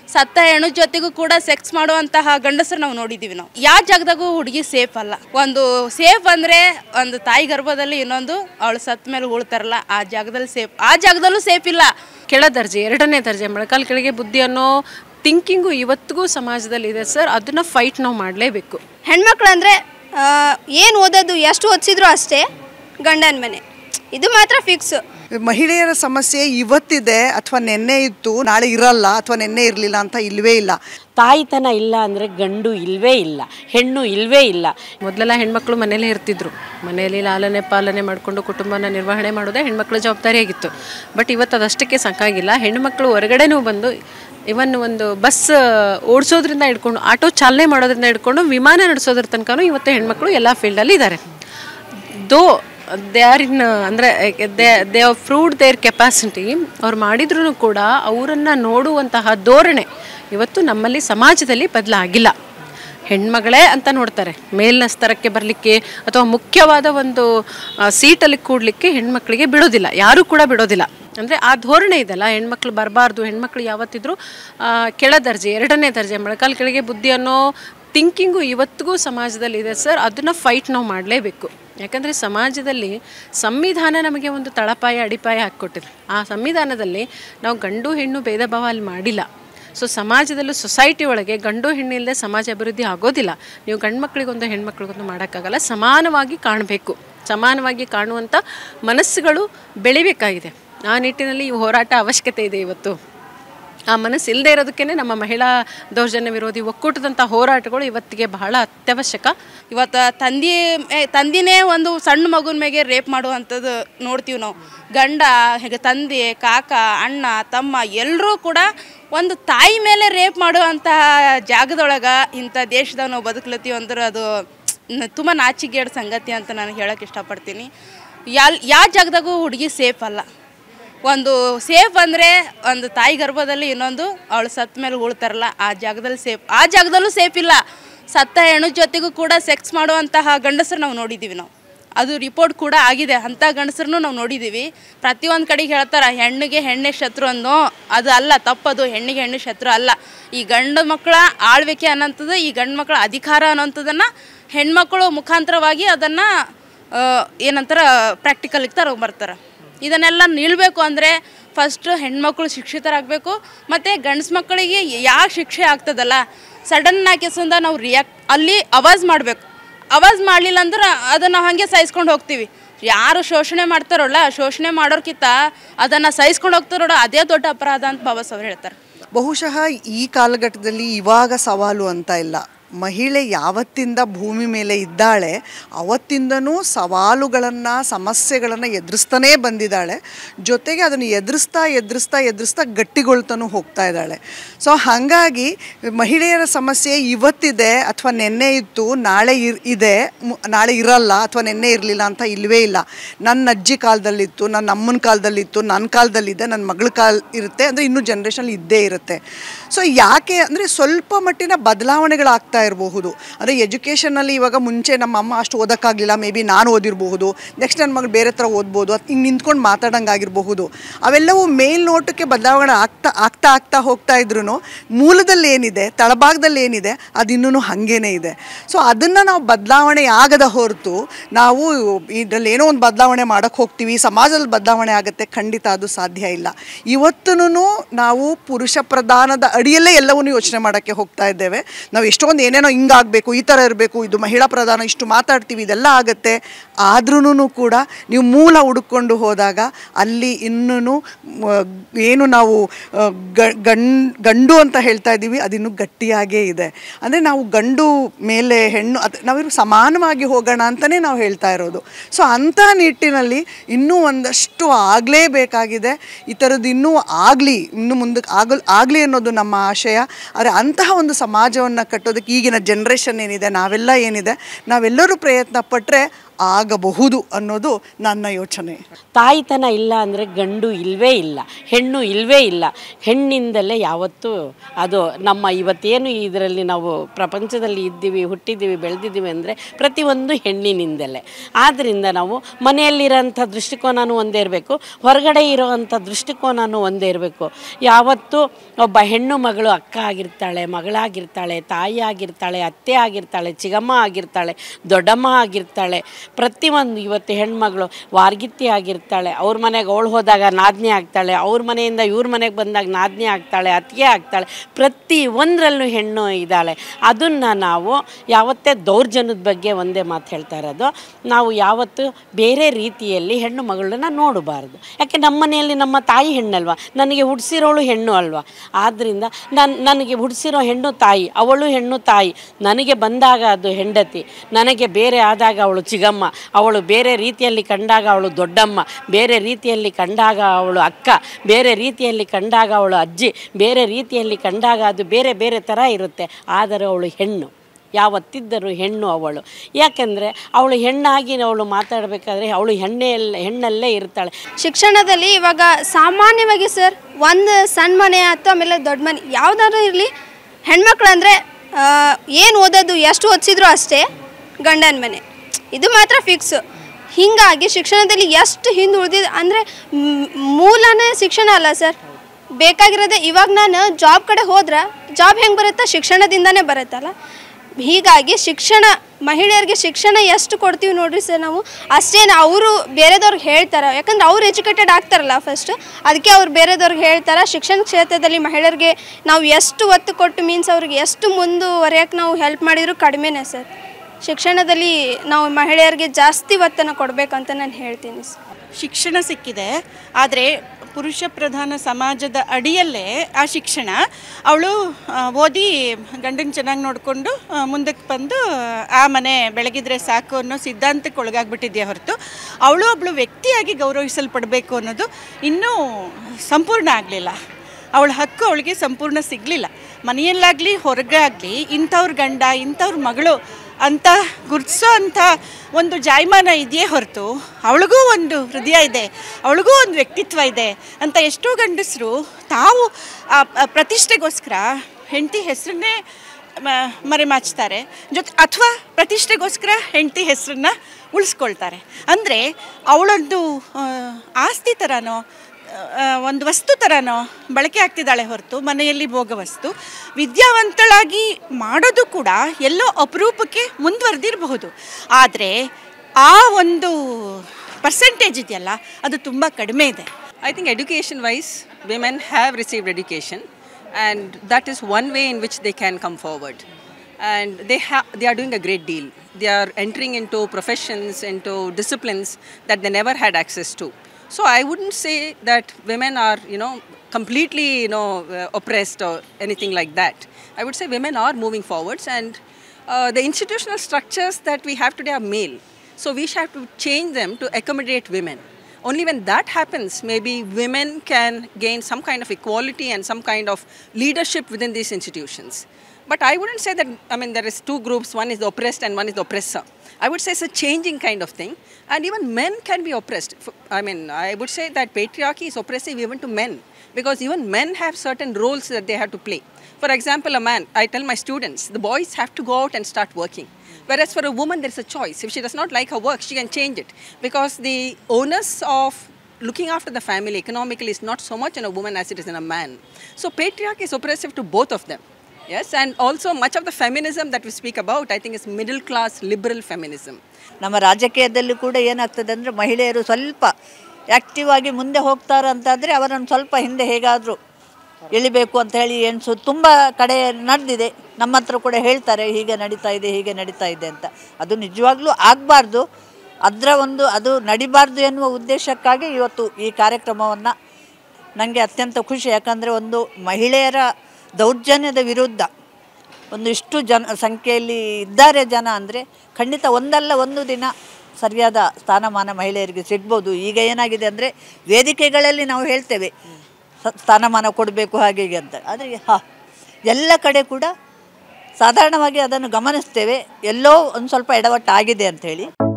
ಸತ್ತ ಹೆಣ್ಣು ಜೊತೆಗೂ ಕೂಡ ಸೆಕ್ಸ್ ಮಾಡುವಂತಹ ಗಂಡಸರು ನಾವು ನೋಡಿದ್ದೀವಿ. ನಾವು ಯಾವ ಜಾಗದಾಗೂ ಹುಡುಗಿ ಸೇಫ್ ಅಲ್ಲ. ಒಂದು ಸೇಫ್ ಅಂದರೆ ಒಂದು ತಾಯಿ ಗರ್ಭದಲ್ಲಿ, ಇನ್ನೊಂದು ಅವಳು ಸತ್ತ ಮೇಲೆ ಉಳ್ತಾರಲ್ಲ ಆ ಜಾಗದಲ್ಲಿ ಸೇಫ್. ಆ ಜಾಗದಲ್ಲೂ ಸೇಫ್ ಇಲ್ಲ. ಕೆಳ ದರ್ಜೆ, 2ನೇ ದರ್ಜೆ, ಮೊಳಕಾಲು ಕೆಳಗೆ ಬುದ್ಧಿ ಅನ್ನೋ ಥಿಂಕಿಂಗು ಇವತ್ತಿಗೂ ಸಮಾಜದಲ್ಲಿ ಇದೆ ಸರ್. ಅದನ್ನು ಫೈಟ್ ನಾವು ಮಾಡಲೇಬೇಕು. ಹೆಣ್ಮಕ್ಳು ಅಂದರೆ ಏನು ಓದೋದು, ಎಷ್ಟು ಓದಿಸಿದ್ರು ಅಷ್ಟೇ ಗಂಡನ ಮನೆ, ಇದು ಮಾತ್ರ ಫಿಕ್ಸ್. ಮಹಿಳೆಯರ ಸಮಸ್ಯೆ ಇವತ್ತಿದೆ ಅಥವಾ ನೆನ್ನೆ ಇತ್ತು, ನಾಳೆ ಇರಲ್ಲ ಅಥವಾ ನೆನ್ನೆ ಇರಲಿಲ್ಲ ಅಂತ ಇಲ್ಲವೇ ಇಲ್ಲ. ತಾಯಿತನ ಇಲ್ಲ ಅಂದರೆ ಗಂಡು ಇಲ್ಲವೇ ಇಲ್ಲ, ಹೆಣ್ಣು ಇಲ್ಲವೇ ಇಲ್ಲ. ಮೊದಲೆಲ್ಲ ಹೆಣ್ಮಕ್ಳು ಮನೇಲೇ ಇರ್ತಿದ್ರು, ಮನೆಯಲ್ಲಿ ಲಾಲನೆ ಪಾಲನೆ ಮಾಡಿಕೊಂಡು ಕುಟುಂಬನ ನಿರ್ವಹಣೆ ಮಾಡೋದೇ ಹೆಣ್ಮಕ್ಳ ಜವಾಬ್ದಾರಿಯಾಗಿತ್ತು. ಬಟ್ ಇವತ್ತು ಅದಷ್ಟಕ್ಕೆ ಸಾಕಾಗಿಲ್ಲ. ಹೆಣ್ಮಕ್ಳು ಹೊರಗಡೆನೂ ಬಂದು ಇವನ್ ಒಂದು ಬಸ್ ಓಡಿಸೋದ್ರಿಂದ ಹಿಡ್ಕೊಂಡು, ಆಟೋ ಚಾಲನೆ ಮಾಡೋದ್ರಿಂದ ಹಿಡ್ಕೊಂಡು, ವಿಮಾನ ನಡೆಸೋದ್ರ ತನಕ ಇವತ್ತು ಹೆಣ್ಮಕ್ಳು ಎಲ್ಲ ಫೀಲ್ಡಲ್ಲಿ ಇದ್ದಾರೆ. ದೋ ದೇ ಆರ್ ಇನ್ ಅಂದರೆ they are proved their capacity. ಅವ್ರು ಮಾಡಿದ್ರೂ ಕೂಡ ಅವರನ್ನು ನೋಡುವಂತಹ ಧೋರಣೆ ಇವತ್ತು ನಮ್ಮಲ್ಲಿ ಸಮಾಜದಲ್ಲಿ ಬದಲಾಗಿಲ್ಲ. ಹೆಣ್ಮಗಳೇ ಅಂತ ನೋಡ್ತಾರೆ. ಮೇಲಿನ ಸ್ತರಕ್ಕೆ ಬರಲಿಕ್ಕೆ ಅಥವಾ ಮುಖ್ಯವಾದ ಒಂದು ಸೀಟಲ್ಲಿ ಕೂಡಲಿಕ್ಕೆ ಹೆಣ್ಮಕ್ಳಿಗೆ ಬಿಡೋದಿಲ್ಲ, ಯಾರೂ ಕೂಡ ಬಿಡೋದಿಲ್ಲ. ಅಂದರೆ ಆ ಧೋರಣೆ ಇದೆಲ್ಲ, ಹೆಣ್ಮಕ್ಳು ಬರಬಾರ್ದು, ಹೆಣ್ಮಕ್ಳು ಯಾವತ್ತಿದ್ರೂ ಕೆಳ ದರ್ಜೆ, 2ನೇ ದರ್ಜೆ, ಮೊಳಕಾಲು ಕೆಳಗೆ ಬುದ್ಧಿ ಅನ್ನೋ ಥಿಂಕಿಂಗು ಇವತ್ತಿಗೂ ಸಮಾಜದಲ್ಲಿ ಇದೆ ಸರ್. ಅದನ್ನು ಫೈಟ್ ನಾವು ಮಾಡಲೇಬೇಕು. ಯಾಕಂದರೆ ಸಮಾಜದಲ್ಲಿ ಸಂವಿಧಾನ ನಮಗೆ ಒಂದು ತಳಪಾಯ ಅಡಿಪಾಯ ಹಾಕ್ಕೊಟ್ಟಿದೆ. ಆ ಸಂವಿಧಾನದಲ್ಲಿ ನಾವು ಗಂಡು ಹೆಣ್ಣು ಭೇದ ಭಾವ ಅಲ್ಲಿ ಮಾಡಿಲ್ಲ. ಸೊ ಸಮಾಜದಲ್ಲೂ ಸೊಸೈಟಿ ಒಳಗೆ ಗಂಡು ಹೆಣ್ಣಿಲ್ಲದೆ ಸಮಾಜ ಅಭಿವೃದ್ಧಿ ಆಗೋದಿಲ್ಲ. ನೀವು ಗಂಡು ಮಕ್ಕಳಿಗೊಂದು ಹೆಣ್ಮಕ್ಳಿಗೊಂದು ಮಾಡೋಕ್ಕಾಗಲ್ಲ. ಸಮಾನವಾಗಿ ಕಾಣಬೇಕು. ಸಮಾನವಾಗಿ ಕಾಣುವಂಥ ಮನಸ್ಸುಗಳು ಬೆಳಿಬೇಕಾಗಿದೆ. ಆ ನಿಟ್ಟಿನಲ್ಲಿ ಈ ಹೋರಾಟ ಅವಶ್ಯಕತೆ ಇದೆ. ಇವತ್ತು ಆ ಮನಸ್ಸು ಇಲ್ಲದೆ ಇರೋದಕ್ಕೇ ನಮ್ಮ ಮಹಿಳಾ ದೌರ್ಜನ್ಯ ವಿರೋಧಿ ಒಕ್ಕೂಟದಂಥ ಹೋರಾಟಗಳು ಇವತ್ತಿಗೆ ಬಹಳ ಅತ್ಯವಶ್ಯಕ. ಇವತ್ತು ತಂದಿನೇ ಒಂದು ಸಣ್ಣ ಮಗುನ ಮೇಲೆ ರೇಪ್ ಮಾಡುವಂಥದ್ದು ನೋಡ್ತೀವಿ ನಾವು. ಗಂಡ, ತಂದೆ, ಕಾಕ, ಅಣ್ಣ, ತಮ್ಮ ಎಲ್ಲರೂ ಕೂಡ ಒಂದು ತಾಯಿ ಮೇಲೆ ರೇಪ್ ಮಾಡುವಂತಹ ಜಾಗದೊಳಗೆ ಇಂಥ ದೇಶದಾಗ ನಾವು ಬದುಕಲತ್ತೀವಿ ಅಂದ್ರೆ ಅದು ತುಂಬ ನಾಚಿಗೇಡು ಸಂಗತಿ ಅಂತ ನಾನು ಹೇಳೋಕ್ಕೆ ಇಷ್ಟಪಡ್ತೀನಿ. ಯಾವ ಜಾಗದಾಗೂ ಹುಡುಗಿ ಸೇಫ್ ಅಲ್ಲ. ಒಂದು ಸೇಫ್ ಅಂದರೆ ಒಂದು ತಾಯಿ ಗರ್ಭದಲ್ಲಿ, ಇನ್ನೊಂದು ಅವಳು ಸತ್ತ ಮೇಲೆ ಉಳ್ತಾರಲ್ಲ ಆ ಜಾಗದಲ್ಲಿ ಸೇಫ್. ಆ ಜಾಗದಲ್ಲೂ ಸೇಫ್ ಇಲ್ಲ. ಸತ್ತ ಹೆಣ್ಣು ಜೊತೆಗೂ ಕೂಡ ಸೆಕ್ಸ್ ಮಾಡುವಂತಹ ಗಂಡಸರು ನಾವು ನೋಡಿದ್ದೀವಿ. ನಾವು ಅದು ರಿಪೋರ್ಟ್ ಕೂಡ ಆಗಿದೆ. ಅಂಥ ಗಂಡಸರನ್ನು ನಾವು ನೋಡಿದ್ದೀವಿ. ಪ್ರತಿಯೊಂದು ಕಡೆಗೆ ಹೇಳ್ತಾರೆ ಹೆಣ್ಣಿಗೆ ಹೆಣ್ಣೆ ಶತ್ರು ಅನ್ನೋ, ಅದು ಅಲ್ಲ, ತಪ್ಪದು. ಹೆಣ್ಣಿಗೆ ಹೆಣ್ಣು ಶತ್ರು ಅಲ್ಲ. ಈ ಗಂಡು ಮಕ್ಕಳ ಆಳ್ವಿಕೆ ಅನ್ನೋಂಥದ್ದು, ಈ ಗಂಡು ಮಕ್ಕಳ ಅಧಿಕಾರ ಅನ್ನೋಂಥದ್ದನ್ನು ಹೆಣ್ಮಕ್ಳು ಮುಖಾಂತರವಾಗಿ ಅದನ್ನು ಏನಂತಾರೆ ಪ್ರಾಕ್ಟಿಕಲಿಗೆ ತಗೊಂಬರ್ತಾರೆ. ಇದನ್ನೆಲ್ಲ ನಿಲ್ಲಬೇಕು ಅಂದರೆ ಫಸ್ಟು ಹೆಣ್ಮಕ್ಳು ಶಿಕ್ಷಿತರಾಗಬೇಕು. ಮತ್ತು ಗಂಡ್ಸು ಮಕ್ಕಳಿಗೆ ಯಾವ ಶಿಕ್ಷೆ ಆಗ್ತದಲ್ಲ, ಸಡನ್ ಆಕೆಸಿಂದ ನಾವು ಅಲ್ಲಿ ಅವಾಜ್ ಮಾಡಬೇಕು. ಅವಾಜ್ ಮಾಡಲಿಲ್ಲ ಅಂದ್ರೆ ಅದನ್ನು ಹಾಗೆ ಸಹಿಸ್ಕೊಂಡು ಹೋಗ್ತೀವಿ. ಯಾರು ಶೋಷಣೆ ಮಾಡ್ತಾರೋಲ್ಲ, ಶೋಷಣೆ ಮಾಡೋರ್ಕಿಂತ ಅದನ್ನು ಸಹಿಸ್ಕೊಂಡು ಹೋಗ್ತಾರೋಲ್ಲ, ಅದೇ ದೊಡ್ಡ ಅಪರಾಧ ಅಂತ ಬಾಬಾ ಸಾಹೇಬ್ ಹೇಳ್ತಾರೆ. ಬಹುಶಃ ಈ ಕಾಲಘಟ್ಟದಲ್ಲಿ ಇವಾಗ ಸವಾಲು ಅಂತ ಇಲ್ಲ. ಮಹಿಳೆ ಯಾವತ್ತಿಂದ ಭೂಮಿ ಮೇಲೆ ಇದ್ದಾಳೆ ಅವತ್ತಿಂದನೂ ಸವಾಲುಗಳನ್ನು, ಸಮಸ್ಯೆಗಳನ್ನು ಎದುರಿಸ್ತಾನೇ ಬಂದಿದ್ದಾಳೆ. ಜೊತೆಗೆ ಅದನ್ನು ಎದುರಿಸ್ತಾ ಗಟ್ಟಿಗೊಳ್ತಾನೂ ಹೋಗ್ತಾ ಇದ್ದಾಳೆ. ಸೊ ಹಾಗಾಗಿ ಮಹಿಳೆಯರ ಸಮಸ್ಯೆ ಇವತ್ತಿದೆ ಅಥವಾ ನೆನ್ನೆ ಇತ್ತು, ನಾಳೆ ಇದೆ, ನಾಳೆ ಇರಲ್ಲ ಅಥವಾ ನೆನ್ನೆ ಇರಲಿಲ್ಲ ಅಂತ ಇಲ್ಲವೇ ಇಲ್ಲ. ನನ್ನ ಅಜ್ಜಿ ಕಾಲದಲ್ಲಿತ್ತು, ನನ್ನ ಅಮ್ಮನ ಕಾಲದಲ್ಲಿತ್ತು, ನನ್ನ ಕಾಲದಲ್ಲಿದೆ, ನನ್ನ ಮಗಳ ಕಾಲ ಇರುತ್ತೆ, ಅಂದರೆ ಇನ್ನೂ ಜನ್ರೇಷನ್ ಇದ್ದೇ ಇರುತ್ತೆ. ಸೊ ಯಾಕೆ ಅಂದರೆ ಸ್ವಲ್ಪ ಮಟ್ಟಿನ ಬದಲಾವಣೆಗಳಾಗ್ತಾ ಇರಬಹುದು. ಅಂದರೆ ಎಜುಕೇಷನಲ್ಲಿ ಇವಾಗ ಮುಂಚೆ ನಮ್ಮ ಅಮ್ಮ ಅಷ್ಟು ಓದೋಕ್ಕಾಗಲಿಲ್ಲ, ಮೇ ಬಿ ನಾನು ಓದಿರಬಹುದು, ನೆಕ್ಸ್ಟ್ ನನ್ನ ಮಗಳು ಬೇರೆ ಥರ ಓದ್ಬೋದು, ಅದು ಹಿಂಗೆ ನಿಂತ್ಕೊಂಡು ಮಾತಾಡೋಂಗಾಗಿರಬಹುದು. ಅವೆಲ್ಲವೂ ಮೇಲ್ನೋಟಕ್ಕೆ ಬದಲಾವಣೆ ಆಗ್ತಾ ಹೋಗ್ತಾ ಇದ್ರೂ ಮೂಲದಲ್ಲಿ ಏನಿದೆ, ತಳಭಾಗದಲ್ಲಿ ಏನಿದೆ ಅದು ಇನ್ನೂ ಹಾಗೇನೇ ಇದೆ. ಸೊ ಅದನ್ನು ನಾವು ಬದಲಾವಣೆ ಆಗದ ಹೊರತು ನಾವು ಇದರಲ್ಲಿ ಏನೋ ಒಂದು ಬದಲಾವಣೆ ಮಾಡೋಕ್ಕೆ ಹೋಗ್ತೀವಿ, ಸಮಾಜದಲ್ಲಿ ಬದಲಾವಣೆ ಆಗುತ್ತೆ, ಖಂಡಿತ ಅದು ಸಾಧ್ಯ ಇಲ್ಲ. ಇವತ್ತೂ ನಾವು ಪುರುಷ ಪ್ರಧಾನದ ಅಡಿಯಲ್ಲೇ ಎಲ್ಲವನ್ನೂ ಯೋಚನೆ ಮಾಡೋಕ್ಕೆ ಹೋಗ್ತಾ ಇದ್ದೇವೆ. ನಾವು ಎಷ್ಟೊಂದು ಏನೇನೋ ಹಿಂಗಾಗಬೇಕು, ಈ ಥರ ಇರಬೇಕು, ಇದು ಮಹಿಳಾ ಪ್ರಧಾನ, ಇಷ್ಟು ಮಾತಾಡ್ತೀವಿ, ಇದೆಲ್ಲ ಆಗುತ್ತೆ. ಆದ್ರೂ ಕೂಡ ನೀವು ಮೂಲ ಹುಡುಕೊಂಡು ಹೋದಾಗ ಅಲ್ಲಿ ಇನ್ನೂ ಏನು ನಾವು ಗಂಡು ಅಂತ ಹೇಳ್ತಾ ಇದ್ದೀವಿ ಅದಿನ್ನೂ ಗಟ್ಟಿಯಾಗೇ ಇದೆ. ಅಂದರೆ ನಾವು ಗಂಡು ಮೇಲೆ ಹೆಣ್ಣು ನಾವಿರು ಸಮಾನವಾಗಿ ಹೋಗೋಣ ಅಂತಲೇ ನಾವು ಹೇಳ್ತಾ ಇರೋದು. ಸೊ ಅಂಥ ನಿಟ್ಟಿನಲ್ಲಿ ಇನ್ನೂ ಒಂದಷ್ಟು ಆಗಲೇಬೇಕಾಗಿದೆ. ಈ ಥರದ್ದು ಇನ್ನೂ ಇನ್ನು ಮುಂದಕ್ಕೆ ಆಗಲಿ ಅನ್ನೋದು ನಮ್ಮ ಆಶಯ. ಆದರೆ ಅಂತಹ ಒಂದು ಸಮಾಜವನ್ನು ಕಟ್ಟೋದಕ್ಕೆ ಈಗಿನ ಜನ್ರೇಷನ್ ಏನಿದೆ, ನಾವೆಲ್ಲರೂ ಪ್ರಯತ್ನ ಪಟ್ಟರೆ ಆಗಬಹುದು ಅನ್ನೋದು ನನ್ನ ಯೋಚನೆ. ತಾಯಿತನ ಇಲ್ಲ ಅಂದರೆ ಗಂಡು ಇಲ್ಲವೇ ಇಲ್ಲ, ಹೆಣ್ಣು ಇಲ್ಲವೇ ಇಲ್ಲ. ಹೆಣ್ಣಿಂದಲೇ ಯಾವತ್ತೂ ಅದು ನಮ್ಮ ಇವತ್ತೇನು ಇದರಲ್ಲಿ ನಾವು ಪ್ರಪಂಚದಲ್ಲಿ ಇದ್ದೀವಿ, ಹುಟ್ಟಿದ್ದೀವಿ, ಬೆಳೆದಿದ್ದೀವಿ ಅಂದರೆ ಪ್ರತಿಯೊಂದು ಹೆಣ್ಣಿನಿಂದಲೇ. ಆದ್ದರಿಂದ ನಾವು ಮನೆಯಲ್ಲಿರೋಂಥ ದೃಷ್ಟಿಕೋನನೂ ಒಂದೇ ಇರಬೇಕು, ಹೊರಗಡೆ ಇರೋವಂಥ ದೃಷ್ಟಿಕೋನನೂ ಒಂದೇ ಇರಬೇಕು. ಯಾವತ್ತೂ ಒಬ್ಬ ಹೆಣ್ಣು ಮಗಳು ಅಕ್ಕ ಆಗಿರ್ತಾಳೆ, ಮಗಳಾಗಿರ್ತಾಳೆ, ತಾಯಿ ಆಗಿರ್ತಾಳೆ, ಅತ್ತೆ ಆಗಿರ್ತಾಳೆ, ಚಿಗಮ್ಮ ಆಗಿರ್ತಾಳೆ, ದೊಡ್ಡಮ್ಮ ಆಗಿರ್ತಾಳೆ. ಪ್ರತಿಯೊಂದು ಇವತ್ತು ಹೆಣ್ಮಗಳು ವಾರ್ಗಿತ್ತಿ ಆಗಿರ್ತಾಳೆ, ಅವ್ರ ಮನೆಗೆ ಅವಳು ಹೋದಾಗ ನಾದ್ನಿ ಆಗ್ತಾಳೆ, ಅವ್ರ ಮನೆಯಿಂದ ಇವ್ರ ಮನೆಗೆ ಬಂದಾಗ ನಾದ್ನಿ ಆಗ್ತಾಳೆ, ಅತ್ತಿಗೆ ಆಗ್ತಾಳೆ. ಪ್ರತಿ ಒಂದರಲ್ಲೂ ಹೆಣ್ಣು ಇದ್ದಾಳೆ. ಅದನ್ನು ನಾವು ಯಾವತ್ತೇ ದೌರ್ಜನ್ಯದ ಬಗ್ಗೆ ಒಂದೇ ಮಾತು ಹೇಳ್ತಾ ಇರೋದು, ನಾವು ಯಾವತ್ತು ಬೇರೆ ರೀತಿಯಲ್ಲಿ ಹೆಣ್ಣು ಮಗಳನ್ನ ನೋಡಬಾರ್ದು. ಯಾಕೆ ನಮ್ಮ ಮನೆಯಲ್ಲಿ ನಮ್ಮ ತಾಯಿ ಹೆಣ್ಣಲ್ವ, ನನಗೆ ಹುಟ್ಟಿಸಿರೋಳು ಹೆಣ್ಣು ಅಲ್ವಾ. ಆದ್ದರಿಂದ ನನಗೆ ಹುಟ್ಟಿಸಿರೋ ಹೆಣ್ಣು ತಾಯಿ, ಅವಳು ಹೆಣ್ಣು ತಾಯಿ, ನನಗೆ ಬಂದಾಗ ಅದು ಹೆಂಡತಿ, ನನಗೆ ಬೇರೆ ಆದಾಗ ಅವಳು ಚಿಗಮ್ಮ, ಅವಳು ಬೇರೆ ರೀತಿಯಲ್ಲಿ ಕಂಡಾಗ ಅವಳು ದೊಡ್ಡಮ್ಮ, ಬೇರೆ ರೀತಿಯಲ್ಲಿ ಕಂಡಾಗ ಅವಳು ಅಕ್ಕ, ಬೇರೆ ರೀತಿಯಲ್ಲಿ ಕಂಡಾಗ ಅವಳು ಅಜ್ಜಿ, ಬೇರೆ ರೀತಿಯಲ್ಲಿ ಕಂಡಾಗ ಅದು ಬೇರೆ ಬೇರೆ ಥರ ಇರುತ್ತೆ. ಆದರೆ ಅವಳು ಹೆಣ್ಣು, ಯಾವತ್ತಿದ್ದರೂ ಹೆಣ್ಣು ಅವಳು. ಯಾಕೆಂದರೆ ಅವಳು ಹೆಣ್ಣಾಗಿ ಅವಳು ಮಾತಾಡಬೇಕಾದ್ರೆ ಅವಳು ಹೆಣ್ಣಲ್ಲೇ ಇರ್ತಾಳೆ. ಶಿಕ್ಷಣದಲ್ಲಿ ಇವಾಗ ಸಾಮಾನ್ಯವಾಗಿ ಸರ್, ಒಂದು ಸಣ್ಣ ಮನೆ ಅಥವಾ ಆಮೇಲೆ ದೊಡ್ಡ ಮನೆ ಯಾವುದಾದ್ರೂ ಇರಲಿ, ಹೆಣ್ಮಕ್ಳು ಅಂದರೆ ಏನು ಓದೋದು ಎಷ್ಟು ಓದಿಸಿದ್ರು ಅಷ್ಟೇ ಗಂಡನ ಮನೆ, ಇದು ಮಾತ್ರ ಫಿಕ್ಸು. ಹೀಗಾಗಿ ಶಿಕ್ಷಣದಲ್ಲಿ ಎಷ್ಟು ಹಿಂದೆ ಉಳಿದಿದೆ ಅಂದರೆ ಮೂಲನೇ ಶಿಕ್ಷಣ ಅಲ್ಲ ಸರ್, ಬೇಕಾಗಿರೋದೆ. ಇವಾಗ ನಾನು ಜಾಬ್ ಕಡೆ ಹೋದ್ರೆ ಜಾಬ್ ಹೆಂಗೆ ಬರುತ್ತೆ, ಶಿಕ್ಷಣದಿಂದನೇ ಬರುತ್ತಲ್ಲ. ಹೀಗಾಗಿ ಶಿಕ್ಷಣ, ಮಹಿಳೆಯರಿಗೆ ಶಿಕ್ಷಣ ಎಷ್ಟು ಕೊಡ್ತೀವಿ ನೋಡಿರಿ ಸರ್ ನಾವು, ಅಷ್ಟೇ ಅವರು ಬೇರೆದವ್ರಿಗೆ ಹೇಳ್ತಾರೆ. ಯಾಕಂದ್ರೆ ಅವ್ರು ಎಜುಕೇಟೆಡ್ ಆಗ್ತಾರಲ್ಲ ಫಸ್ಟು, ಅದಕ್ಕೆ ಅವ್ರು ಬೇರೆದವ್ರಿಗೆ ಹೇಳ್ತಾರೆ. ಶಿಕ್ಷಣ ಕ್ಷೇತ್ರದಲ್ಲಿ ಮಹಿಳೆಯರಿಗೆ ನಾವು ಎಷ್ಟು ಒತ್ತು ಕೊಟ್ಟು ಮೀನ್ಸ್ ಅವ್ರಿಗೆ ಎಷ್ಟು ಮುಂದುವರೆಯೋಕ್ಕೆ ನಾವು ಹೆಲ್ಪ್ ಮಾಡಿದರೂ ಕಡಿಮೆನೇ ಸರ್. ಶಿಕ್ಷಣದಲ್ಲಿ ನಾವು ಮಹಿಳೆಯರಿಗೆ ಜಾಸ್ತಿ ಒತ್ತನ್ನು ಕೊಡಬೇಕಂತ ನಾನು ಹೇಳ್ತೀನಿ ಸರ್. ಶಿಕ್ಷಣ ಸಿಕ್ಕಿದೆ, ಆದರೆ ಪುರುಷ ಪ್ರಧಾನ ಸಮಾಜದ ಅಡಿಯಲ್ಲೇ ಆ ಶಿಕ್ಷಣ. ಅವಳು ಓದಿ ಗಂಡನ ಚೆನ್ನಾಗಿ ನೋಡಿಕೊಂಡು ಮುಂದಕ್ಕೆ ಬಂದು ಆ ಮನೆ ಬೆಳಗಿದ್ರೆ ಸಾಕು ಅನ್ನೋ ಸಿದ್ಧಾಂತಕ್ಕೆ ಒಳಗಾಗ್ಬಿಟ್ಟಿದೆಯಾ ಹೊರತು ಅವಳು ಒಬ್ಬಳು ವ್ಯಕ್ತಿಯಾಗಿ ಗೌರವಿಸಲ್ಪಡಬೇಕು ಅನ್ನೋದು ಇನ್ನೂ ಸಂಪೂರ್ಣ ಆಗಲಿಲ್ಲ. ಅವಳ ಹಕ್ಕು ಅವಳಿಗೆ ಸಂಪೂರ್ಣ ಸಿಗಲಿಲ್ಲ. ಮನೆಯಲ್ಲಾಗಲಿ ಹೊರಗೆ ಆಗಲಿ ಇಂಥವ್ರ ಗಂಡ ಇಂಥವ್ರ ಮಗಳು ಅಂತ ಗುರುತಿಸೋ ಅಂಥ ಒಂದು ಜಾಯಮಾನ ಇದೆಯೇ ಹೊರತು ಅವಳಿಗೂ ಒಂದು ಹೃದಯ ಇದೆ, ಅವಳಿಗೂ ಒಂದು ವ್ಯಕ್ತಿತ್ವ ಇದೆ ಅಂತ ಎಷ್ಟೋ ಗಂಡಸರು ತಾವು ಪ್ರತಿಷ್ಠೆಗೋಸ್ಕರ ಹೆಂಡತಿ ಹೆಸರನ್ನೇ ಮರೆಮಾಚ್ತಾರೆ, ಅಥವಾ ಪ್ರತಿಷ್ಠೆಗೋಸ್ಕರ ಹೆಂಡತಿ ಹೆಸರನ್ನ ಉಳಿಸ್ಕೊಳ್ತಾರೆ. ಅಂದರೆ ಅವಳೊಂದು ಆಸ್ತಿ ಥರನೋ ಒಂದು ವಸ್ತು ಥರನೋ ಬಳಕೆ ಆಗ್ತಿದ್ದಾಳೆ ಹೊರತು ಮನೆಯಲ್ಲಿ ಭೋಗ ವಸ್ತು. ವಿದ್ಯಾವಂತಳಾಗಿ ಮಾಡೋದು ಕೂಡ ಎಲ್ಲೋ ಅಪರೂಪಕ್ಕೆ ಮುಂದುವರೆದಿರಬಹುದು, ಆದರೆ ಆ ಒಂದು ಪರ್ಸೆಂಟೇಜ್ ಇದೆಯಲ್ಲ ಅದು ತುಂಬ ಕಡಿಮೆ ಇದೆ. I think education-wise, women have received education, and that is one way in which they can come forward. And they are doing a great deal. They are entering into professions, into disciplines that they never had access to. So I wouldn't say that women are, completely, oppressed or anything like that. I would say women are moving forwards, and the institutional structures that we have today are male. So we have to change them to accommodate women. Only when that happens, maybe women can gain some kind of equality and some kind of leadership within these institutions. But I wouldn't say that, there is two groups, one is the oppressed and one is the oppressor. I would say it's a changing kind of thing, and even men can be oppressed. I would say that patriarchy is oppressive even to men, because even men have certain roles that they have to play. For example, a man, I tell my students, the boys have to go out and start working. Whereas for a woman, there's a choice. If she does not like her work, she can change it, because the onus of looking after the family economically is not so much in a woman as it is in a man. So patriarchy is oppressive to both of them. Yes, and also much of the feminism that we speak about, I think, is middle class liberal feminism. ನಮ್ಮ ರಾಜಕೀಯದಲ್ಲಿ ಕೂಡ ಏನಾಗ್ತದೆ ಅಂದರೆ ಮಹಿಳೆಯರು ಸ್ವಲ್ಪ active ಆಗಿ ಮುಂದೆ ಹೋಗ್ತಾರೆ ಅಂತಾದರೆ ಅವರನ್ನು ಸ್ವಲ್ಪ ಹಿಂದೆ ಹೇಗಾದರೂ ಇಳಿಬೇಕು ಅಂತ ಹೇಳಿ ಎಣಿಸು ತುಂಬ ಕಡೆ ನಡೆದಿದೆ. ನಮ್ಮ ಹತ್ರ ಕೂಡ ಹೇಳ್ತಾರೆ ಹೀಗೆ ನಡೀತಾ ಇದೆ ಅಂತ. ಅದು ನಿಜವಾಗ್ಲೂ ಆಗಬಾರ್ದು, ಅದು ನಡಿಬಾರ್ದು ಎನ್ನುವ ಉದ್ದೇಶಕ್ಕಾಗಿ ಇವತ್ತು ಈ ಕಾರ್ಯಕ್ರಮವನ್ನು ನನಗೆ ಅತ್ಯಂತ ಖುಷಿ. ಯಾಕಂದರೆ ಒಂದು ಮಹಿಳೆಯರ ದೌರ್ಜನ್ಯದ ವಿರುದ್ಧ ಇಷ್ಟು ಸಂಖ್ಯೆಯಲ್ಲಿ ಇದ್ದಾರೆ ಜನ ಅಂದರೆ ಖಂಡಿತ ಒಂದಲ್ಲ ಒಂದು ದಿನ ಸರಿಯಾದ ಸ್ಥಾನಮಾನ ಮಹಿಳೆಯರಿಗೆ ಸಿಗ್ಬೋದು. ಈಗ ಏನಾಗಿದೆ ಅಂದರೆ ವೇದಿಕೆಗಳಲ್ಲಿ ನಾವು ಹೇಳ್ತೇವೆ ಸ್ಥಾನಮಾನ ಕೊಡಬೇಕು ಹಾಗೆ ಅಂತ, ಆದರೆ ಎಲ್ಲ ಕಡೆ ಕೂಡ ಸಾಧಾರಣವಾಗಿ ಅದನ್ನು ಗಮನಿಸ್ತೇವೆ, ಎಲ್ಲೋ ಒಂದು ಸ್ವಲ್ಪ ಎಡವಟ್ಟಾಗಿದೆ ಅಂಥೇಳಿ.